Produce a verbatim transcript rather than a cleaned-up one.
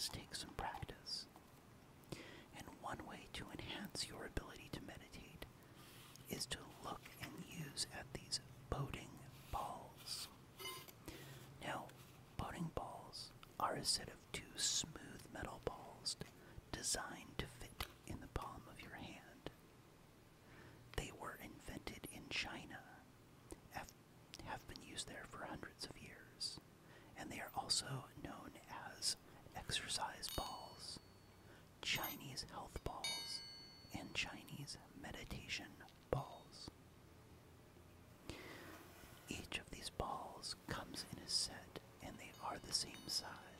does take some practice. And one way to enhance your ability to meditate is to look and use at these Baoding balls. Now, Baoding balls are a set of two smooth metal balls designed to fit in the palm of your hand. They were invented in China, have, have been used there for hundreds of years, and they are also known as exercise balls, Chinese health balls, and Chinese meditation balls. Each of these balls comes in a set, and they are the same size.